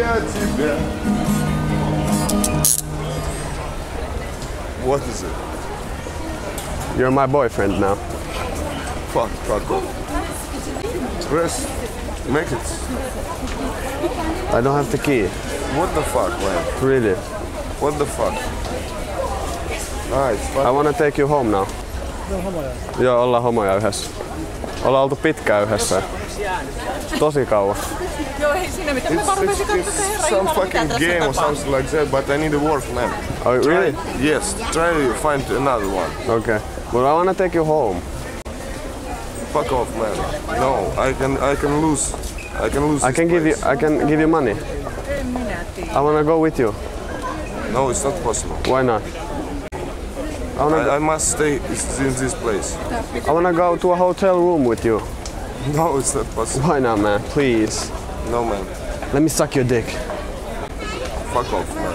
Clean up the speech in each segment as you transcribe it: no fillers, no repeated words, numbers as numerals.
тебя. What is it? You're my boyfriend now. Fuck off. Press. Make it. I don't have the key. What the fuck, man? Really? What the fuck? Alright, fuck. I wanna take you home now. Joo, ollaan homoja yhdessä. Ollaan oltu pitkään yhdessä. Tosi kauan. Joo, ei siinä mitään. Mä varmaan rupesin katsomaan herra Some Jumala, fucking mitä tässä game or tapahtuu. something like that, but I need to work, man. Oh, really? Yes, try to find another one. Okay. But I wanna take you home. Fuck off, man. No, I can lose. I can give you money. En minä tiedä. I wanna go with you. No, it's not possible. Why not? I must stay in this place. I wanna go to a hotel room with you. No, it's not possible. Why not, man? Please. No, man. Let me suck your dick. Fuck off, man.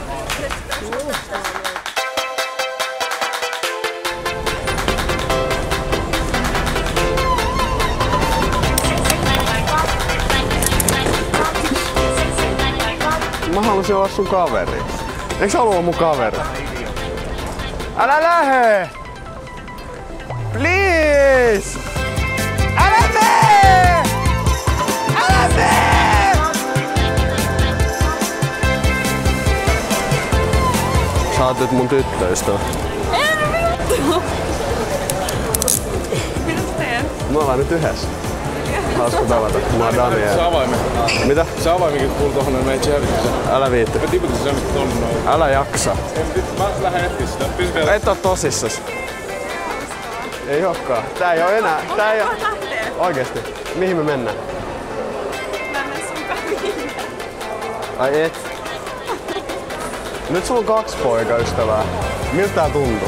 Mä haluaisin olla sun kaveri. Eikö sä halua olla mun kaveri? Älä lähe! Please! Älä mene! Älä mene! Sä oot nyt mun tyttöystävä. En vittu! Mitä sä teet? Me ollaan nyt yhdessä. Hauska tavata. Mä oon Daniel. Se avaimen. Mitä? Se avaimenkin kuuluu tohon noin meidän servikseen. Älä viitti. Mä tiputin sen tonne noin. Älä jaksa. Mä lähden etsiä sitä. Pysy vielä. Et oo tosissas. Ei ookaan. Tää ei oo enää. Tää ei oo. Oikeesti. Mihin me mennään? Mä menen sun kaville. Ai et. Nyt sulla on 2 poikaystävää. Miltä tää tuntuu?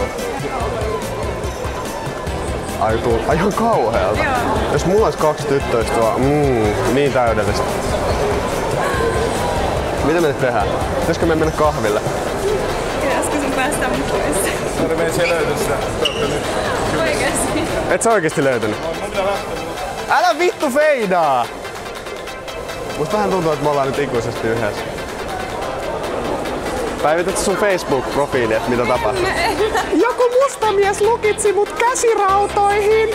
Ai ihan kauhealta. Joo. Jos mulla olisi 2 tyttöystävää, niin täydellistä. Mitä me nyt tehdään? Pitäisikö me mennä kahville? Pitäisikö sun päästä mun pois? Sori, me ei siellä löydy sitä. Oikeesti. Et sä oikeesti löytänyt? Älä vittu feidaa! Musta vähän tuntuu, että me ollaan nyt ikuisesti yhdessä. Päivität sun Facebook-profiili, että mitä tapahtuu? Joku musta mies lukitsi mut käsirautoihin!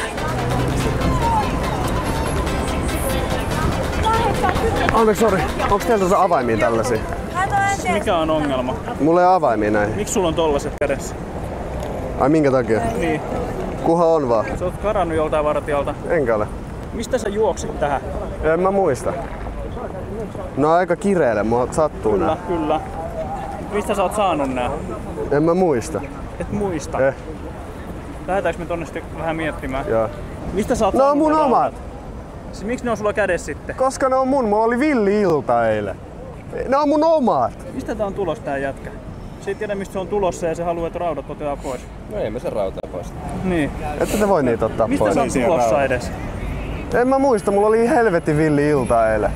Anteeksi, sori. Onks teillä avaimia tällaisia? Mikä on ongelma? Mulla ei ole avaimia näihin. Miksi sulla on tollaset kädessä? Ai minkä takia? Niin. Kuha on vaan. Sä oot karannut joltain vartijalta. Enkä ole. Mistä sä juoksit tähän? En mä muista. No aika kireelle, mua sattuu Kyllä, nää. kyllä. Mistä sä oot saanut nää? En mä muista. Et muista. Eh, Lähdetäänkö me tonne sitten vähän miettimään? joo. Mistä sä oot No on saanut mun ne omat. raudat? Siis miksi ne on sulla kädessä sitten? Koska ne on mun. Mulla oli villi-ilta eilen. Ne on mun omat. Mistä tää on tulos tää jätkä? Se ei tiedä mistä se on tulossa ja se haluaa, että raudat otetaan pois. No ei me sen rautaa pois. Niin. Ette te voi niitä ottaa Mistä pois. sä oot tulossa edes? En mä muista, mulla oli helvetin villi-ilta eilen.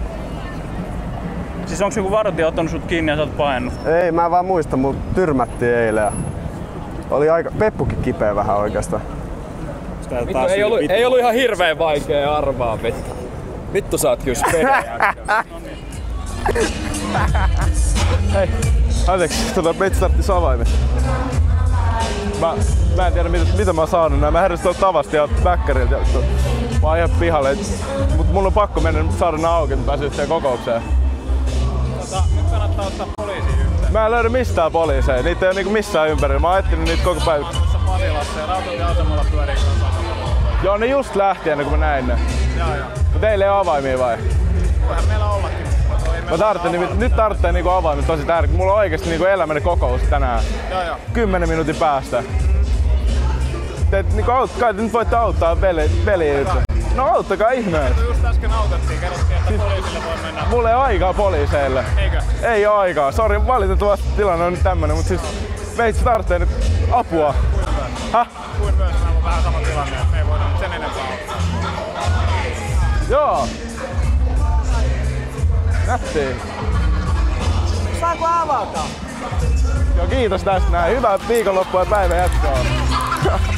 Siis onks joku vartija ottanut sut kiinni ja sä oot paennut? Ei, mä en vaan muista, mut tyrmättiin eilen. Oli aika... Peppukin kipeä vähän oikeastaan. Vittu, ei ollut ihan hirveen vaikea arvaa, vittu. Vittu sä oot kyllä spede. Hei, anteeksi, meitä tarttis avaimet. Mä en tiedä mitä mä oon saanut nää. Mä heräsin tuolta tavasta ja väkkäriltä. Mä oon ihan pihalle. Mut mulla on pakko mennä saada nää auki, että pääsee yhteen kokoukseen. Nyt kannattaa ottaa poliisi yhteen. Mä en löydä mistään poliiseja. Niitä ei oo niinku missään ympärillä. Mä oon etsinyt niitä koko päivä. Tuossa Pasilassa ja rautatieasemalla pyörii kanssa. Joo, ne just lähti ennen kuin mä näin ne. Joo. Mut ei ole avaimia vai? Voihan meillä ollakin. Nyt tarvitsee niinku avaimet tosi tärkeä. Mulla on oikeesti niinku elämäni kokous tänään. Joo. 10 minuutin päästä. Te niinku kai te nyt voitte auttaa veliä itse. No auttakaa ihmeessä. Just äsken autettiin, kerrottiin, että poliisille voi mennä. Mulla ei ole aikaa poliiseille. Eikö? Ei oo aikaa. Sori, valitettavasti tilanne on nyt tämmönen, mut siis veitsi tarvitsee nyt apua. Häh? Kuin myös meillä on vähän sama tilanne, että me ei voida sen enempää auttaa. Joo. Nättii. Saanko avata? Joo, kiitos tästä näin. Hyvää viikonloppua ja päivän jatkoa.